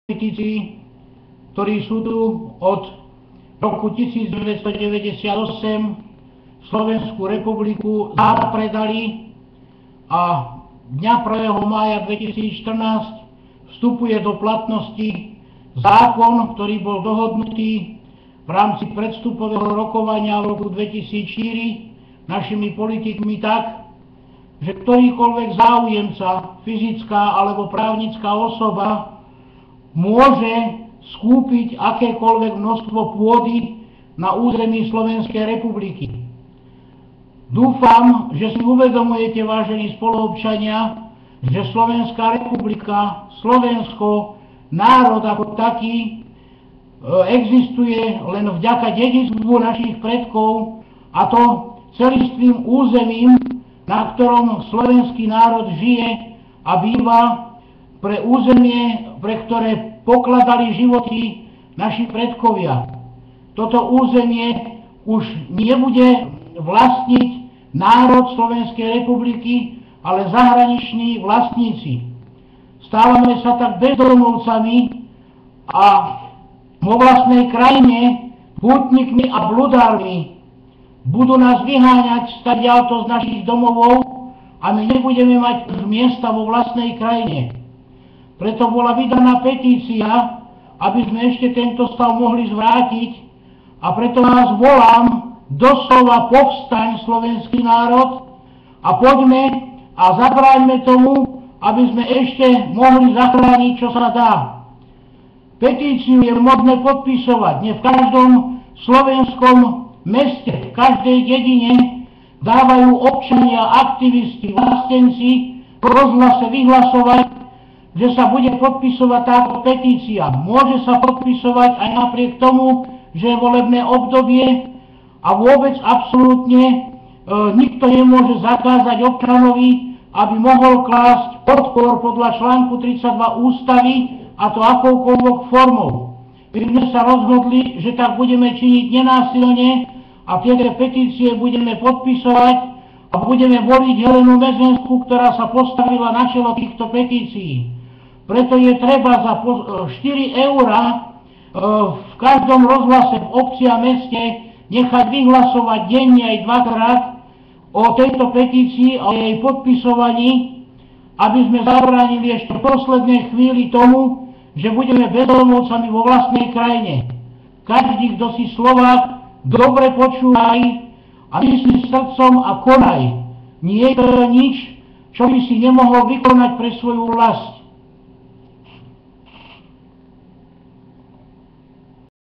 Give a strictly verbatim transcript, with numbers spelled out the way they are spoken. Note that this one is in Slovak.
politici, ktorí sú tu od roku tisícdeväťstodeväťdesiatosem Slovenskú republiku zapredali a dňa prvého mája dvetisícštrnásť vstupuje do platnosti zákon, ktorý bol dohodnutý v rámci predvstupového rokovania v roku dvetisícštyri našimi politikmi tak, že ktorýkoľvek záujemca, fyzická alebo právnická osoba môže skúpiť akékoľvek množstvo pôdy na území Slovenskej republiky. Dúfam, že si uvedomujete, vážení spoluobčania, že Slovenská republika, Slovensko, národ ako taký existuje len vďaka dedičstvu našich predkov, a to celistvým územím, na ktorom slovenský národ žije a býva, pre územie, pre ktoré pokladali životy naši predkovia. Toto územie už nebude vlastniť národ Slovenskej republiky, ale zahraniční vlastníci. Stávame sa tak bezdomovcami a vo vlastnej krajine pútnikmi a bludármi. Budú nás vyháňať stadiaľto z našich domovov a my nebudeme mať miesta vo vlastnej krajine. Preto bola vydaná petícia, aby sme ešte tento stav mohli zvrátiť, a preto vás volám: doslova povstaň, slovenský národ, a poďme a zabráňme tomu, aby sme ešte mohli zachrániť, čo sa dá. Petíciu je možné podpisovať. Nie v každom slovenskom meste, v každej dedine dávajú občania, aktivisti, vlastenci v rozhlase vyhlasovať, že sa bude podpisovať táto petícia. Môže sa podpisovať aj napriek tomu, že je volebné obdobie, a vôbec absolútne e, nikto nemôže zakázať občanovi, aby mohol klásť odpor podľa článku tridsaťdva ústavy, a to akoukoľvek formou. My sme sa rozhodli, že tak budeme činiť nenásilne a tieto petície budeme podpisovať a budeme voliť Helenu Mezenskú, ktorá sa postavila na čelo týchto petícií. Preto je treba za štyri eurá e, v každom rozhlase v obci a meste nechať vyhlasovať denne aj dvakrát o tejto petícii a o jej podpisovaní, aby sme zabránili ešte v poslednej chvíli tomu, že budeme bezdomovcami vo vlastnej krajine. Každý, kto si Slovák, dobre počúvaj a myslí srdcom a konaj. Nie je to nič, čo by si nemohol vykonať pre svoju vlast.